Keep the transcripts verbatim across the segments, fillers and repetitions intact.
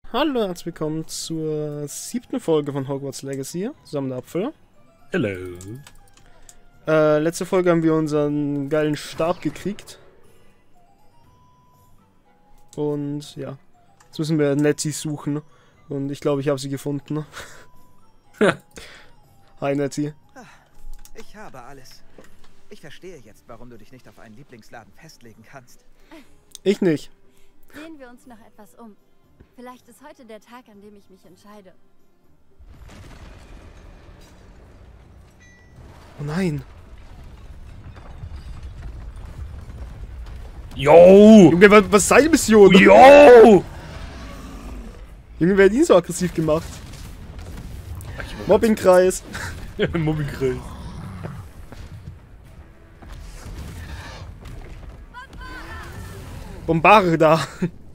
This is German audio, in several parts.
Hallo und herzlich willkommen zur siebten Folge von Hogwarts Legacy, zusammen der Apfel. Hello. Äh, letzte Folge haben wir unseren geilen Stab gekriegt. Und ja, jetzt müssen wir Nettie suchen. Und ich glaube, ich habe sie gefunden. Hi Nettie. Ich habe alles. Ich verstehe jetzt, warum du dich nicht auf einen Lieblingsladen festlegen kannst. Ich nicht. Sehen wir uns noch etwas um. Vielleicht ist heute der Tag, an dem ich mich entscheide. Oh nein. Yo! Junge, was, was ist seine Mission? Yo! Junge, wer hat ihn so aggressiv gemacht? Mobbingkreis. Mobbingkreis. Bombare da.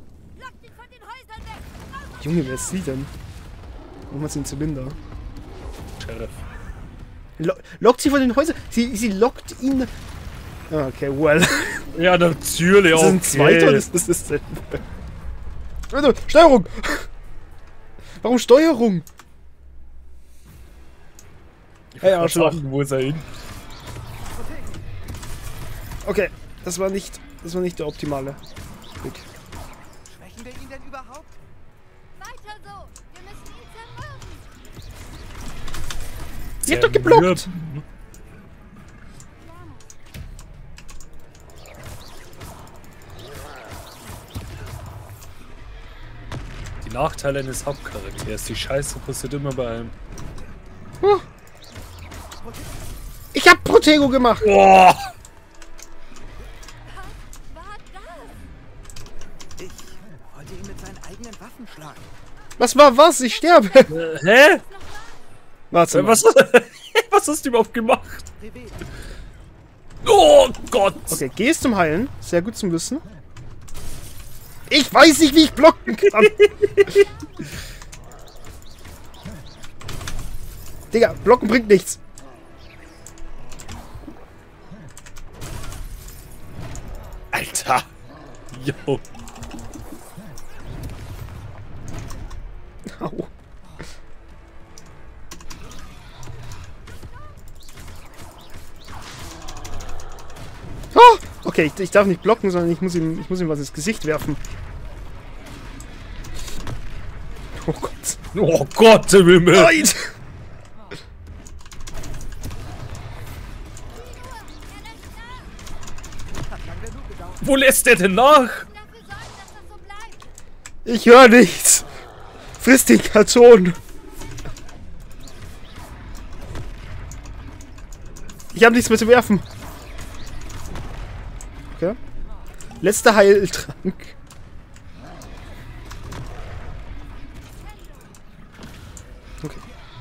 Junge, wer ist sie denn? Warum hat sie einen Zylinder? Sheriff. Lo lockt sie von den Häusern? Sie, sie lockt ihn... Ah, okay, well. Ja, natürlich Ist auch. das ein zweiter oder ist das dasselbe? Also, Steuerung! Warum Steuerung? Hey, Arschloch. Wo ist er hin? Okay, das war nicht... Das war nicht der optimale. Gut. Schwächen wir ihn denn überhaupt? Weiter so! Wir müssen ihn zermürben! Sie hat doch geblockt! Die Nachteile eines Hauptcharakters. Die Scheiße passiert immer bei einem. Huh. Ich hab Protego gemacht! Boah! Was war das? Ich wollte ihn mit seinen eigenen Waffen schlagen. Was war was? Ich sterbe! Äh, hä? Warte Äh, mal. was, was hast du überhaupt gemacht? Privet. Oh Gott! Okay, geh es zum Heilen. Sehr gut zum Wissen. Ich weiß nicht, wie ich blocken kann. Digga, blocken bringt nichts. Alter! Yo! Au. Oh, okay, ich, ich darf nicht blocken, sondern ich muss ihm, ich muss ihm was ins Gesicht werfen. Oh Gott. Oh Gott im Himmel! Nein! Wo lässt der denn nach? Dafür sorgen, dass das so bleibt! Ich höre nichts. Friss den Karton. Ich habe nichts mehr zu werfen. Okay. Letzter Heiltrank. Okay.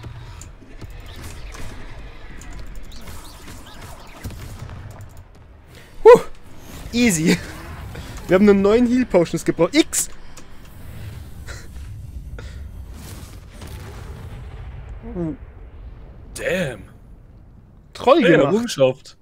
Huh. Easy. Wir haben einen neuen Heal Potions gebraucht. X! Damn! Troll Hey, gemacht. Errungenschaft.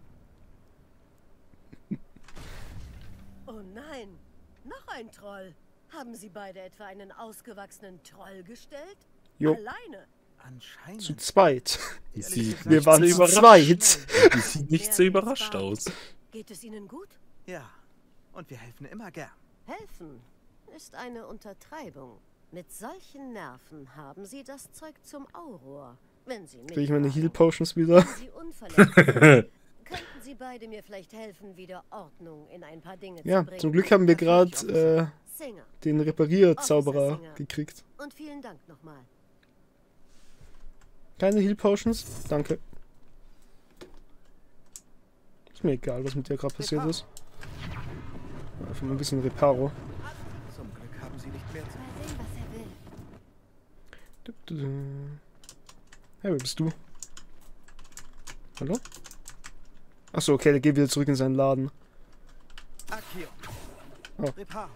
Oh nein, noch ein Troll. Haben Sie beide etwa einen ausgewachsenen Troll gestellt? Jo, Alleine? Anscheinend. zu zweit. Die sieht Wir nicht waren so zu überrascht. zweit. Die sieht nicht so überrascht aus. Geht es Ihnen gut? Ja. Und wir helfen immer gern. Helfen ist eine Untertreibung. Mit solchen Nerven haben Sie das Zeug zum Auror. Wenn Sie mich Kriege ich meine fragen. Heal Potions wieder? Wenn Sie unverletzt sind, könnten Sie beide mir vielleicht helfen, wieder Ordnung in ein paar Dinge Ja, zu bringen. zum Glück haben wir Dafür gerade äh, Singer. den Reparierzauberer gekriegt. Und vielen Dank nochmal. Keine Heal Potions? Danke. Ist mir egal, was mit dir gerade passiert ist. Einfach mal ein bisschen Reparo. Zum Glück haben sie nicht mehr zu. Mal sehen, was er will. Du, du, du. Hey, wer bist du? Hallo? Achso, okay, der geht wieder zurück in seinen Laden. Akio. Oh. Reparo.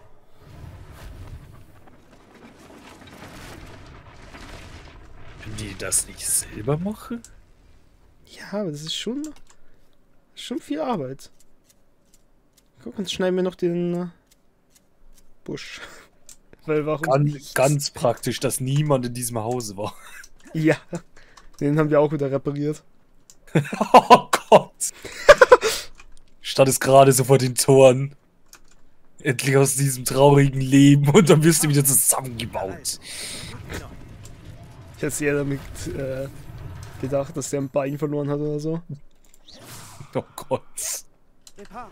Wenn die das nicht selber machen? Ja, aber das ist schon... Schon viel Arbeit. Guck, jetzt schneiden wir noch den äh, Busch. Weil warum Ganz, nicht? ganz praktisch, dass niemand in diesem Hause war. Ja. Den haben wir auch wieder repariert. Oh Gott. Statt es gerade so vor den Toren. Endlich aus diesem traurigen Leben und dann wirst du wieder zusammengebaut. Ich hätte eher damit äh, gedacht, dass der ein Bein verloren hat oder so. Oh Gott. Reparo.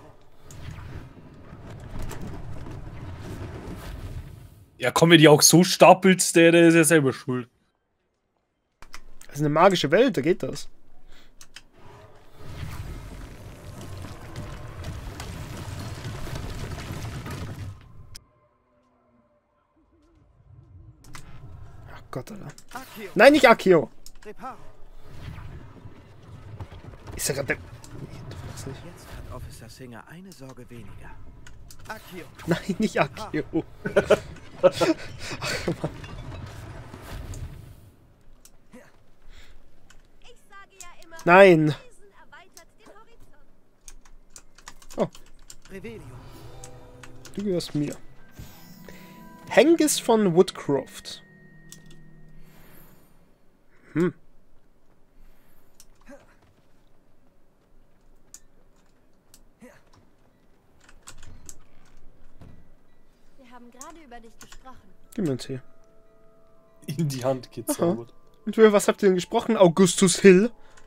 Ja, komm, wenn die auch so stapelt, der, der ist ja selber schuld. Das ist eine magische Welt, da geht das. Ach Gott, Alter. Akio. Nein, nicht Akio. Reparo. Ist er gerade... Nee, du weißt nicht. Jetzt hat Officer Singer eine Sorge weniger. Akio. Nein, nicht Akio. Ach, Mann. Ich sage ja immer, Nein. Lesen erweitert den Horizont. Oh, Revelio. du gehörst mir. Hengist von Woodcroft. Hm. Wir haben gerade über dich gesprochen. Gib mir einen Tee. In die Hand gezaubert. Und über was habt ihr denn gesprochen? Augustus Hill?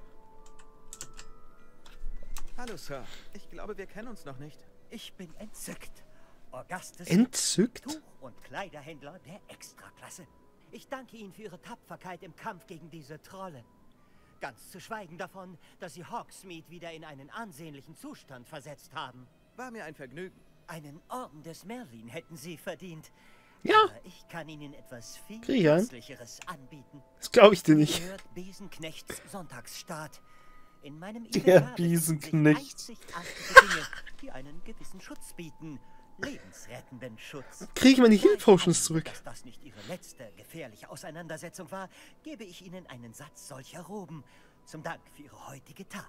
Hallo, Sir. Ich glaube, wir kennen uns noch nicht. Ich bin entzückt. Augustus, Entzückt? Tuch- und Kleiderhändler der Extraklasse. Ich danke Ihnen für Ihre Tapferkeit im Kampf gegen diese Trolle. Ganz zu schweigen davon, dass Sie Hogsmeade wieder in einen ansehnlichen Zustand versetzt haben. War mir ein Vergnügen. Einen Orden des Merlin hätten Sie verdient. Ja, Aber ich kann Ihnen etwas viel Krieg ich ein? Nützlicheres anbieten. das glaube ich dir nicht. Gehört Besenknechts Sonntagsstaat. In meinem Der Inventar Besenknecht. befinden sich einzigartige Dinge, die einen gewissen Schutz bieten. Lebensrettenden Schutz. Kriege ich meine Heal Da ich Potions annehme, zurück? dass das nicht Ihre letzte gefährliche Auseinandersetzung war, gebe ich Ihnen einen Satz solcher Roben zum Dank für Ihre heutige Tat.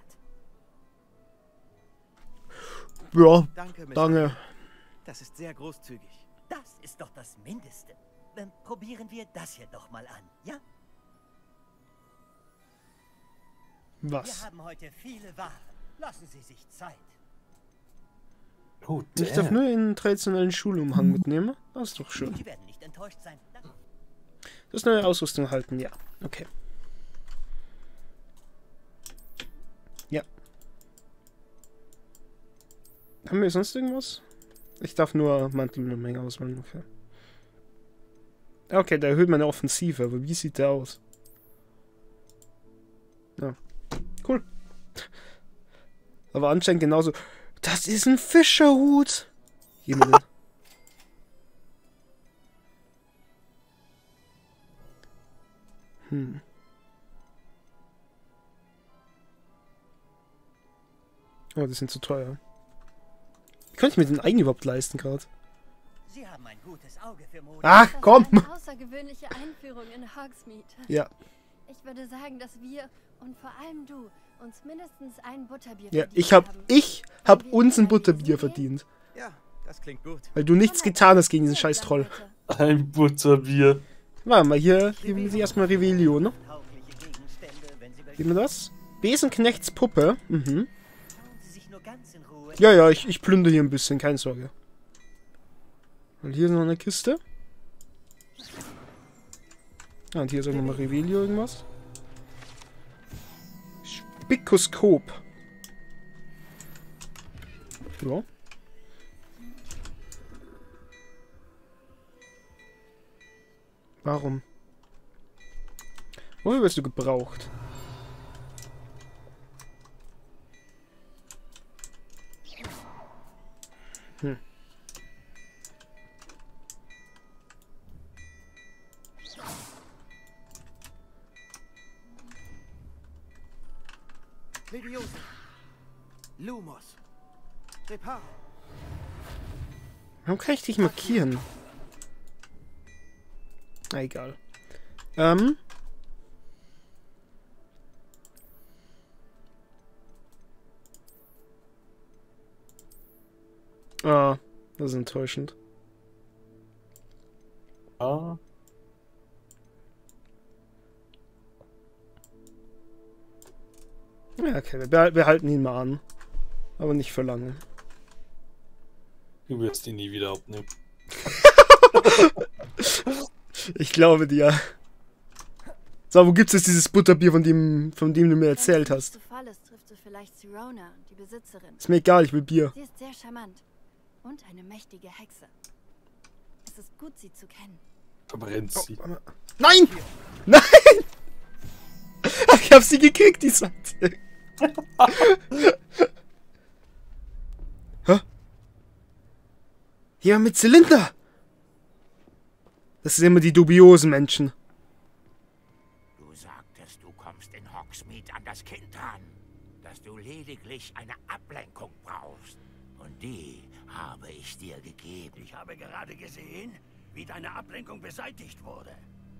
Ja, Danke, Mister danke. Das ist sehr großzügig. Das ist doch das Mindeste. Ähm, probieren wir das hier doch mal an, ja? Wir Was? haben heute viele Waren. Lassen Sie sich Zeit. Oh, Ich darf nur den traditionellen Schulumhang mitnehmen? Das ist doch schön. Sie werden nicht enttäuscht sein. Das neue Ausrüstung erhalten, ja. Okay. Ja. Haben wir sonst irgendwas? Ich darf nur Mantel und eine Menge auswählen, okay. Okay, der erhöht meine Offensive, aber wie sieht der aus? Ja. Cool. Aber anscheinend genauso. Das ist ein Fischerhut! Gib mir den. Hm. Oh, die sind zu teuer. Wie kann ich mir den eigentlich überhaupt leisten gerade? Sie haben ein gutes Auge für Mode. Ach, Das komm! war eine außergewöhnliche Einführung in Hogsmeade. Ja, Ich würde sagen, dass wir und vor allem du uns mindestens ein Butterbier ja, verdient ich hab, haben. ich hab Wenn wir uns ein wieder Butterbier lesen gehen? verdient. Ja, das klingt gut. Weil du nichts getan hast gegen diesen scheiß Troll. ein Butterbier. Warte mal, hier geben sie erstmal Revelio, ne? Taugliche Gegenstände, wenn Sie Gib mir das. Besenknechts Puppe. Mhm. Schauen Sie sich nur ganz in Ruhe. Ja, ja, ich, ich plündere hier ein bisschen, keine Sorge. Und hier ist noch eine Kiste. Ah, und hier ist auch nochmal Revelio irgendwas. Spikoskop. Ja. Warum? Wofür wirst du gebraucht? Hm. Leviosa. Lumos. Reparo. Warum kann ich dich markieren? Na, egal. Ähm. Ah, das ist enttäuschend. Ah. Ja, okay, wir, behal- wir halten ihn mal an. Aber nicht für lange. Du wirst ihn nie wieder abnehmen. Ich glaube dir. So, wo gibt's jetzt dieses Butterbier, von dem, von dem du mir erzählt hast? Wenn es zu voll ist, triffst du vielleicht Sirona, die Besitzerin. Ist mir egal, ich will Bier. Sie ist sehr charmant. Und eine mächtige Hexe. Es ist gut, sie zu kennen. Verbrennt sie. Nein! Nein! Ich hab sie gekriegt, die Seite. Hä? Ja, mit Zylinder! Das sind immer die dubiosen Menschen. Du sagtest, du kommst in Hogsmeade an das Kind ran. Dass du lediglich eine Ablenkung brauchst. Und die habe ich dir gegeben. Ich habe gerade gesehen, wie deine Ablenkung beseitigt wurde.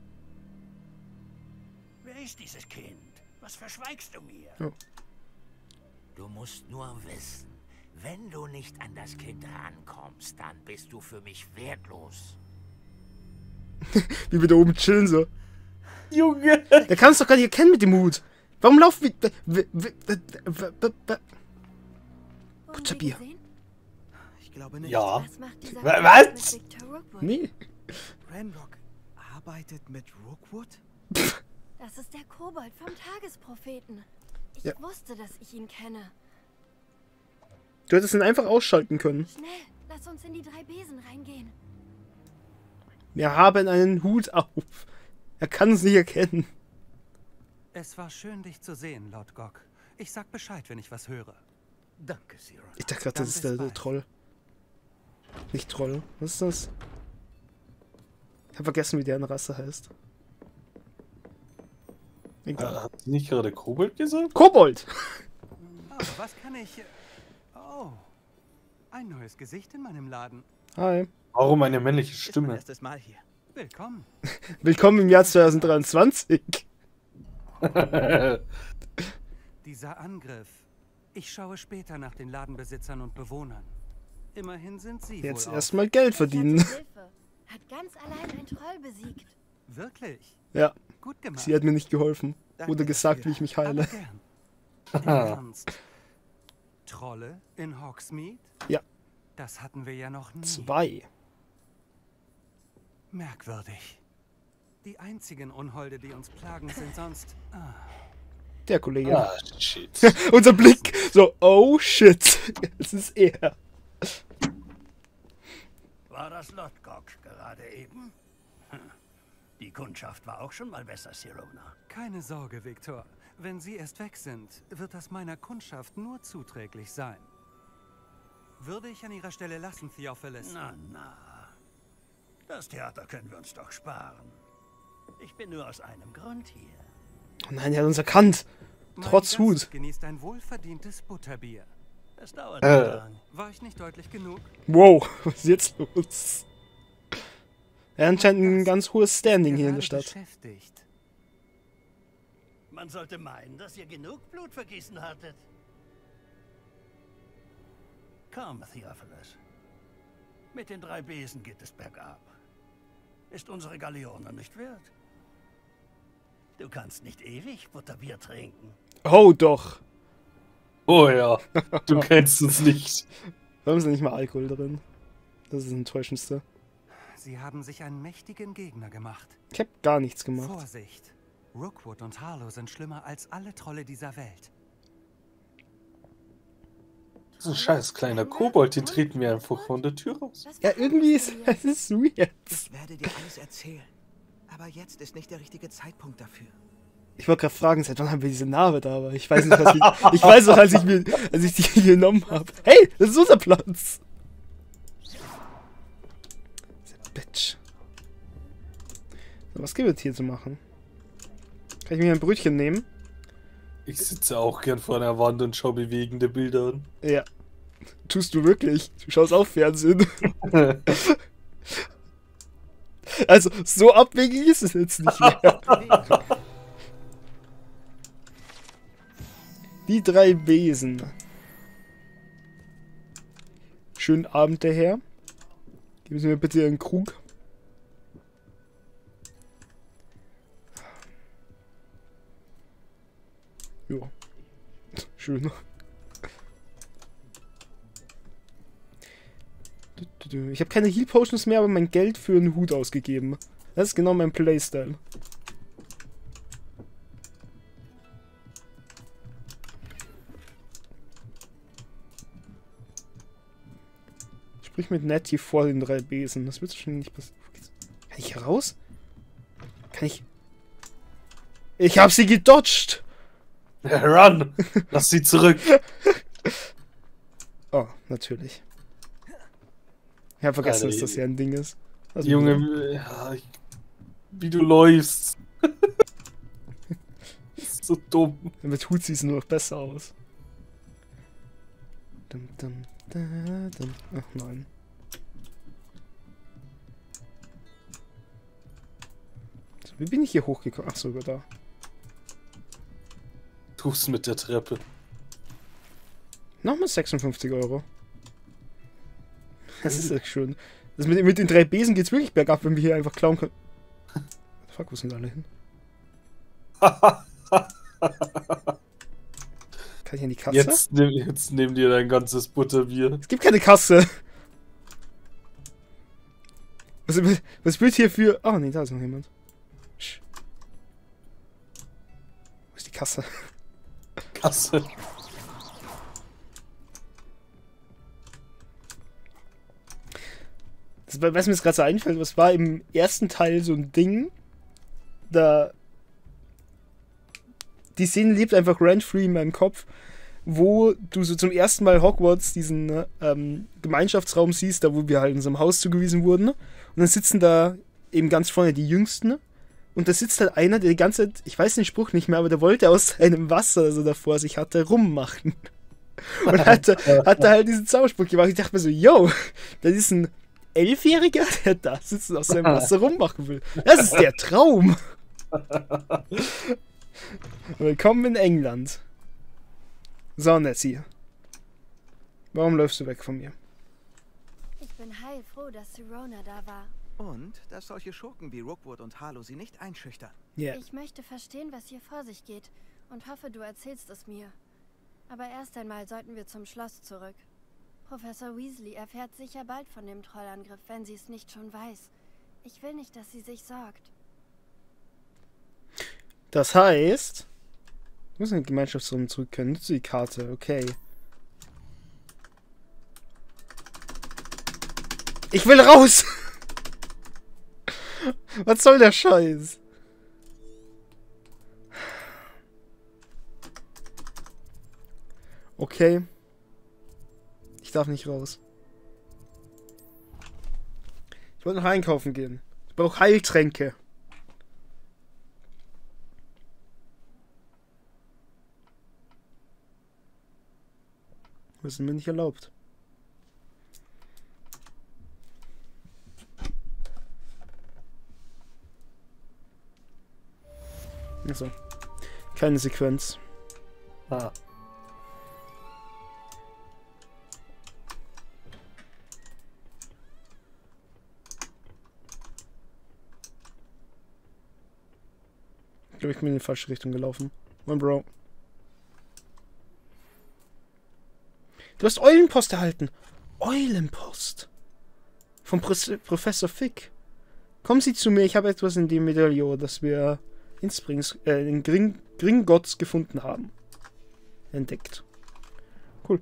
Wer ist dieses Kind? Was verschweigst du mir? Oh. Du musst nur wissen, wenn du nicht an das Kind rankommst, dann bist du für mich wertlos. Wie wir da oben chillen so. Junge! Der kann es doch gar nicht erkennen mit dem Hut. Warum laufen wir... Wurden wir Butterbier. gesehen? Ich glaube nicht. Ja. Was macht dieser Wa- Kobold was? mit Victor Rookwood? Nee. Ranrock arbeitet mit Rookwood? Das ist der Kobold vom Tagespropheten. Ich Ja. wusste, dass ich ihn kenne. Du hättest ihn einfach ausschalten können. Schnell, lass uns in die drei Besen reingehen. Wir haben einen Hut auf. Er kann es nicht erkennen. Es war schön, dich zu sehen, Lord Gok. Ich sag Bescheid, wenn ich was höre. Danke, Zero. Ich dachte gerade, Dann das ist bis der, der bald. Troll. Nicht Troll. Was ist das? Ich habe vergessen, wie deren Rasse heißt. Egal. Äh, hat sie nicht gerade Kobold gesagt? Kobold! Aber was kann ich... Oh, ein neues Gesicht in meinem Laden. Hi. Warum eine männliche Ist mein Stimme? erstes Mal hier. Willkommen. Willkommen im Jahr zwanzig dreiundzwanzig. Dieser Angriff. Ich schaue später nach den Ladenbesitzern und Bewohnern. Immerhin sind sie Jetzt wohl erstmal Geld Ich hatte verdienen. Hilfe. Hat ganz allein ein Troll besiegt. auf. Wirklich? Ja, Gut gemacht. sie hat mir nicht geholfen. Danke Oder gesagt, dafür. wie ich mich Aber heile. gern. Im Ernst. Trolle in Hogsmeade? Ja. Das hatten wir ja noch nie. Zwei. Merkwürdig. Die einzigen Unholde, die uns plagen, sind sonst... Ah, Der Kollege. Ah, shit. Unser Blick. So, oh shit. Es ist er. War das Lord Gok gerade eben? Hm. Die Kundschaft war auch schon mal besser, Sirona. keine Sorge, Victor. Wenn Sie erst weg sind, wird das meiner Kundschaft nur zuträglich sein. Würde ich an Ihrer Stelle lassen, Theophilus. Na, na. Das Theater können wir uns doch sparen. Ich bin nur aus einem Grund hier. Oh nein, er hat uns erkannt. Mein Trotz Gast Hut. genießt ein wohlverdientes Butterbier. Es dauert Äh. nicht lang. War ich nicht deutlich genug? Wow, was ist jetzt los? Er hat anscheinend ein ganz hohes Standing hier in der Gerade Stadt. beschäftigt. Man sollte meinen, dass ihr genug Blut vergießen hattet. Komm, Theophilus. Mit den drei Besen geht es bergab. Ist unsere Galeone nicht wert? Du kannst nicht ewig Butterbier trinken. Oh doch. Oh ja, du kennst uns nicht. Warum ist da nicht mal Alkohol drin? Das ist das Enttäuschendste. Sie haben sich einen mächtigen Gegner gemacht. Ich hab gar nichts gemacht. Vorsicht! Rookwood und Harlow sind schlimmer als alle Trolle dieser Welt. So ein scheiß kleiner Kobold, den treten wir einfach von der Tür raus. Was Ja, machen irgendwie Sie ist hier? es ist weird. Ich werde dir alles erzählen. Aber jetzt ist nicht der richtige Zeitpunkt dafür. Ich wollte gerade fragen, seit wann haben wir diese Narbe da? Aber ich weiß nicht, was ich, ich weiß noch, als ich mir, als ich die genommen habe. Hey, das ist unser Platz. Diese Bitch. So, was gibt es hier zu machen? Kann ich mir ein Brötchen nehmen? Ich sitze auch gern vor einer Wand und schaue bewegende Bilder an. Ja. Tust du wirklich? Du schaust auch Fernsehen. Also, so abwegig ist es jetzt nicht mehr. Die drei Besen. Schönen Abend, der Herr. Geben Sie mir bitte Ihren Krug. Ja. Schön. Ich habe keine Heal Potions mehr, aber mein Geld für einen Hut ausgegeben. Das ist genau mein Playstyle. Sprich mit Nettie vor den drei Besen. Das wird schon nicht passieren. Kann ich hier raus? Kann ich... Ich hab sie gedodged! Run! Lass sie zurück! Oh, natürlich. Ich hab vergessen, Alter, dass das ja ein Ding ist. Also Junge, ja, ich, wie du läufst. Das ist so dumm. Damit Hut sieht es nur noch besser aus. Dum, dum, da, dum. Ach nein. So, wie bin ich hier hochgekommen? Ach sogar da. Tu's mit der Treppe. Nochmal sechsundfünfzig Euro. Das ist echt schön. Das mit, mit den drei Besen geht's wirklich bergab, wenn wir hier einfach klauen können. Fuck, wo sind alle hin? Kann ich an die Kasse? Jetzt nimm, jetzt nimm dir dein ganzes Butterbier. Es gibt keine Kasse. Was, was wird hier für... Ah, oh, nee, da ist noch jemand. Sch. Wo ist die Kasse? Kasse. Das, was mir jetzt gerade so einfällt, was war im ersten Teil so ein Ding, da... Die Szene lebt einfach rent-free in meinem Kopf, wo du so zum ersten Mal Hogwarts, diesen ähm, Gemeinschaftsraum siehst, da wo wir halt in so einem Haus zugewiesen wurden. Und dann sitzen da eben ganz vorne die Jüngsten. Und da sitzt halt einer, der die ganze Zeit, ich weiß den Spruch nicht mehr, aber der wollte aus seinem Wasser, also da vor sich hatte, rummachen. Und hat, hat da halt diesen Zauberspruch gemacht. Ich dachte mir so, yo, das ist ein Elfjähriger, der da sitzt und aus seinem Wasser rummachen will. Das ist der Traum. Willkommen in England. So, Nessie. Warum läufst du weg von mir? Ich bin heilfroh, dass Sirona da war. Und, dass solche Schurken wie Rookwood und Harlow sie nicht einschüchtern. Yeah. Ich möchte verstehen, was hier vor sich geht und hoffe, du erzählst es mir. Aber erst einmal sollten wir zum Schloss zurück. Professor Weasley erfährt sicher bald von dem Trollangriff, wenn sie es nicht schon weiß. Ich will nicht, dass sie sich sorgt. Das heißt... Ich muss in den Gemeinschaftsraum zurück können. Nutze die Karte, okay. Ich will raus! Was soll der Scheiß? Okay. Ich darf nicht raus. Ich wollte noch einkaufen gehen. Ich brauche Heiltränke. Das ist mir nicht erlaubt. Also, keine Sequenz. Ah. Ich glaube, ich bin in die falsche Richtung gelaufen. Mein Bro. Du hast Eulenpost erhalten. Eulenpost. Vom Pro Professor Fick. Kommen Sie zu mir, ich habe etwas in dem Medaillon, das wir in Springs, äh, in Gring Gringotts gefunden haben. Entdeckt. Cool.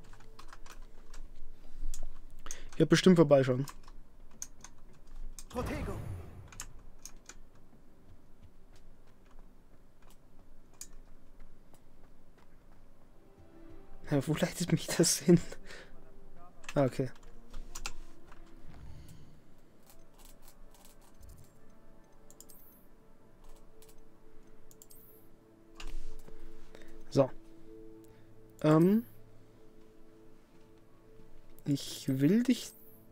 Ich werde bestimmt vorbeischauen. Protego. Ja, wo leitet mich das hin? Ah, okay. So. Ähm. Ich will dich...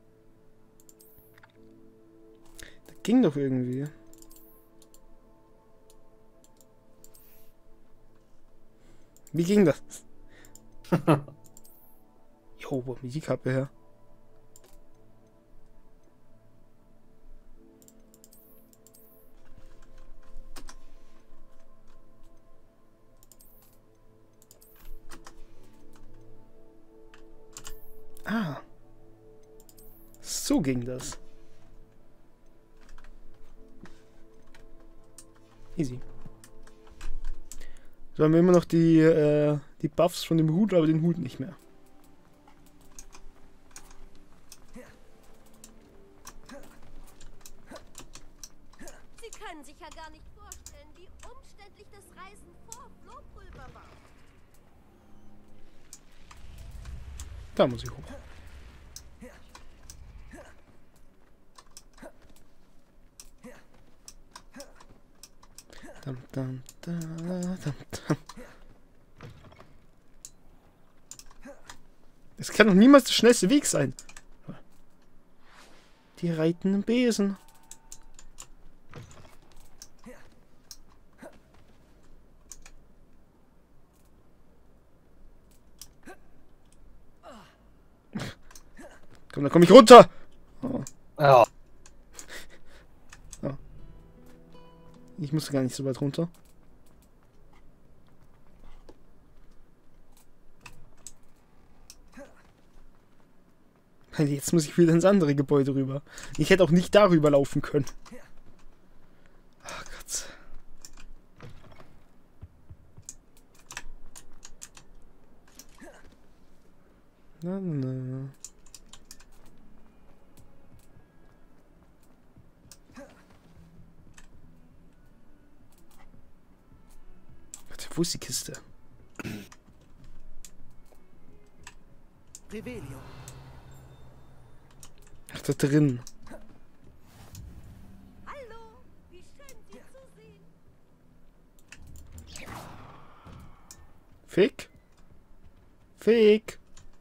Das ging doch irgendwie. Wie ging das? Jo, wo kommt die Kappe her? Ah. So ging das. Easy. So haben wir immer noch die, äh, die Buffs von dem Hut, aber den Hut nicht mehr. Sie können sich ja gar nicht vorstellen, wie umständlich das Reisen vor Flohpulver war. Da muss ich hoch. Dum, dum, da, dum, dum. Es kann doch niemals der schnellste Weg sein. Die reitenden Besen. Komm, da komme ich runter. Oh. Ja. Oh. Ich musste gar nicht so weit runter. Jetzt muss ich wieder ins andere Gebäude rüber. Ich hätte auch nicht darüber laufen können. Ach Gott. Na, na. Warte, wo ist die Kiste? Revelio. Ach, da drin. Hallo, wie schön Sie zu sehen. Fick? Fick?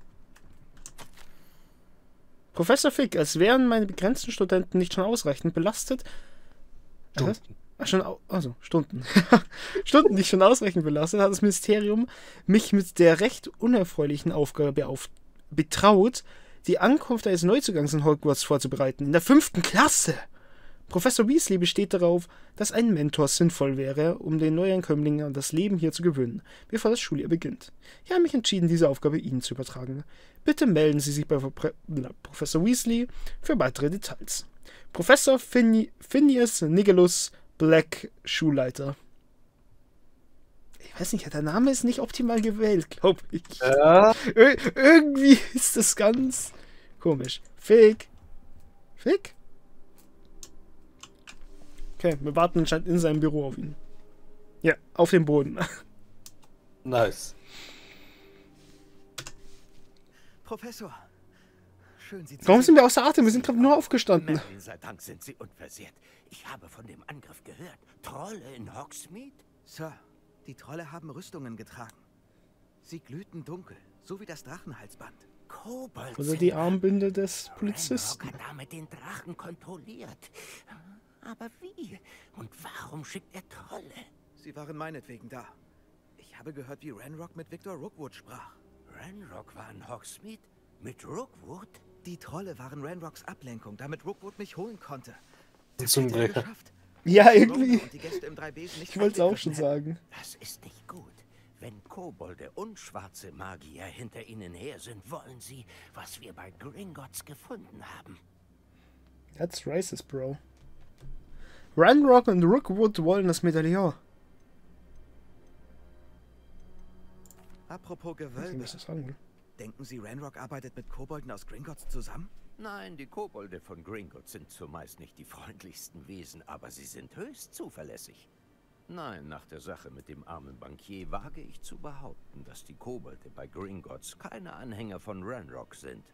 Professor Fick, als wären meine begrenzten Studenten nicht schon ausreichend belastet. Stunden. Ach, schon, au- also, Stunden. Stunden nicht schon ausreichend belastet, hat das Ministerium mich mit der recht unerfreulichen Aufgabe auf betraut, die Ankunft eines Neuzugangs in Hogwarts vorzubereiten, in der fünften Klasse. Professor Weasley besteht darauf, dass ein Mentor sinnvoll wäre, um den Neuankömmlingen an das Leben hier zu gewöhnen, bevor das Schuljahr beginnt. Ich habe mich entschieden, diese Aufgabe Ihnen zu übertragen. Bitte melden Sie sich bei Pro- Professor Weasley für weitere Details. Professor Fin Phineas Nigellus Black, Schulleiter. Ich weiß nicht, der Name ist nicht optimal gewählt, glaube ich. Ja. Ir irgendwie ist das ganz komisch. Fick. Fick? Okay, wir warten anscheinend in seinem Büro auf ihn. Ja, auf dem Boden. Nice. Professor. Schön, Sie zu Warum sehen. sind wir außer Atem? Wir sind gerade nur aufgestanden. Merlin sei Dank sind Sie unversehrt. Ich habe von dem Angriff gehört. Trolle in Hogsmeade? Sir, die Trolle haben Rüstungen getragen. Sie glühten dunkel, so wie das Drachenhalsband. Kobold. Oder die Armbinde des Polizisten. Ranrock hat damit den Drachen kontrolliert. Aber wie? Und warum schickt er Trolle? Sie waren meinetwegen da. Ich habe gehört, wie Ranrock mit Victor Rookwood sprach. Ranrock war in Hogsmeade? Mit Rookwood? Die Trolle waren Ranrocks Ablenkung, damit Rookwood mich holen konnte. Ein Das hat er Zungenbrecher. geschafft. Ja, irgendwie. Und die Gäste im Drei-Besen nicht Ich wollte es auch schon angegriffen sagen. Das ist nicht gut. Wenn Kobolde und schwarze Magier hinter ihnen her sind, wollen sie, was wir bei Gringotts gefunden haben. That's racist, bro. Ranrock und Rookwood wollen das Medaillon. Apropos Ich weiß nicht, Gewölbe. was das sagen will. Denken Sie, Ranrock arbeitet mit Kobolden aus Gringotts zusammen? Nein, die Kobolde von Gringotts sind zumeist nicht die freundlichsten Wesen, aber sie sind höchst zuverlässig. Nein, nach der Sache mit dem armen Bankier wage ich zu behaupten, dass die Kobolde bei Gringotts keine Anhänger von Ranrock sind.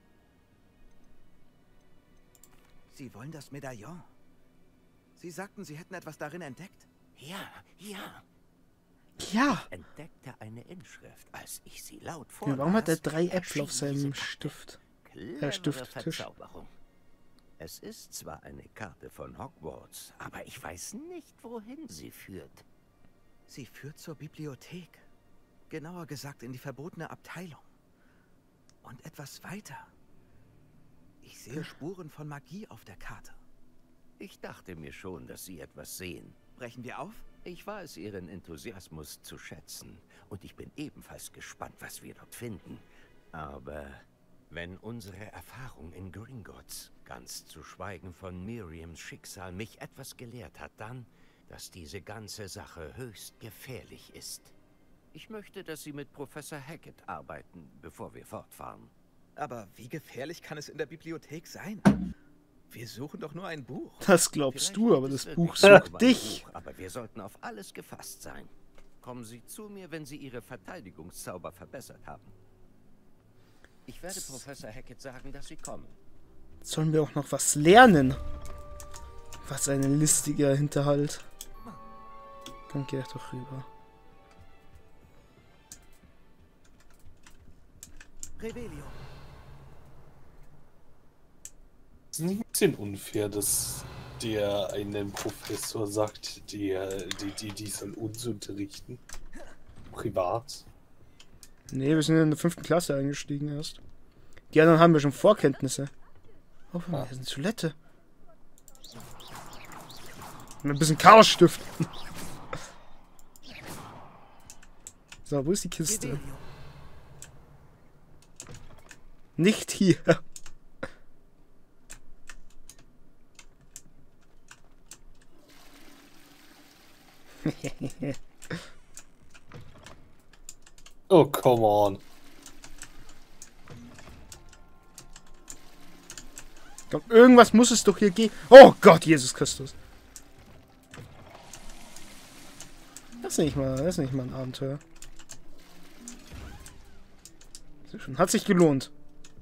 Sie wollen das Medaillon. Sie sagten, Sie hätten etwas darin entdeckt. Ja, ja. Ja. Entdeckte eine Inschrift, als ich sie laut Ja, vorlas. warum hat er drei Äpfel auf erschien seinem diese Karte. Stift? Clevere Äh, Stifttisch. Verzauberung. Es ist zwar eine Karte von Hogwarts, aber ich weiß nicht, wohin sie führt. Sie führt zur Bibliothek. Genauer gesagt in die verbotene Abteilung. Und etwas weiter. Ich sehe Spuren von Magie auf der Karte. Ich dachte mir schon, dass Sie etwas sehen. Brechen wir auf? Ich weiß Ihren Enthusiasmus zu schätzen. Und ich bin ebenfalls gespannt, was wir dort finden. Aber Wenn unsere Erfahrung in Gringotts, ganz zu schweigen von Miriams Schicksal, mich etwas gelehrt hat, dann, dass diese ganze Sache höchst gefährlich ist. Ich möchte, dass Sie mit Professor Hackett arbeiten, bevor wir fortfahren. Aber wie gefährlich kann es in der Bibliothek sein? Wir suchen doch nur ein Buch. Das glaubst Vielleicht du, aber gibt es das Buch wirklich nur sucht ein dich. Buch, aber wir sollten auf alles gefasst sein. Kommen Sie zu mir, wenn Sie Ihre Verteidigungszauber verbessert haben. Ich werde Professor Hackett sagen, dass Sie kommen. Sollen wir auch noch was lernen? Was ein listiger Hinterhalt. Komm, geh doch rüber. Revelio. Es ist nicht ein bisschen unfair, dass der einen Professor sagt, der, die, die, die soll uns unterrichten. Privat. Nee, wir sind in der fünften Klasse eingestiegen erst. Die anderen haben wir schon Vorkenntnisse. Oh, wir sind Toilette. Ein bisschen Chaos stiften. So, wo ist die Kiste? Nicht hier. Oh, come on. Komm, irgendwas muss es doch hier gehen. Oh Gott, Jesus Christus. Das ist nicht mal, das ist nicht mal ein Abenteuer. Sehr schön. Hat sich gelohnt.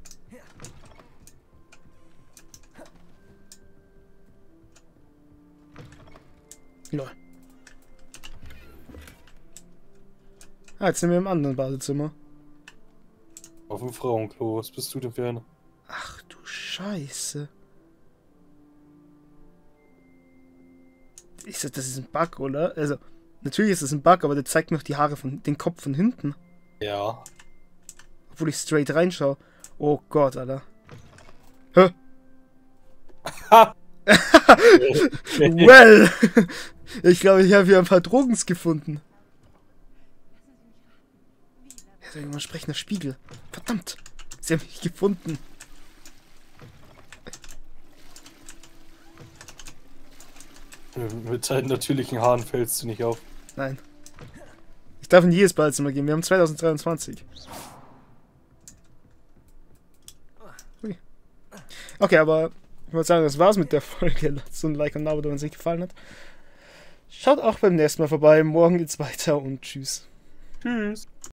Lol. Ah, jetzt sind wir im anderen Badezimmer. Auf dem Frauenklo. Was bist du denn für einer? Ach du Scheiße. Ich sag, das ist ein Bug, oder? Also, natürlich ist es ein Bug, aber der zeigt noch die Haare von den Kopf von hinten. Ja. Obwohl ich straight reinschaue. Oh Gott, Alter. Hä? Well. Ich glaube, ich habe hier ein paar Drogens gefunden. Ja, da irgendwann sprechender Spiegel. Verdammt. Sie haben mich gefunden. Mit deinen natürlichen Haaren fällst du nicht auf. Nein. Ich darf in jedes Badezimmer gehen. Wir haben zwanzig dreiundzwanzig. Ui. Okay, aber ich würde sagen, das war's mit der Folge. Lasst so ein Like und ein Abo, wenn es euch gefallen hat. Schaut auch beim nächsten Mal vorbei. Morgen geht's weiter und tschüss. Tschüss.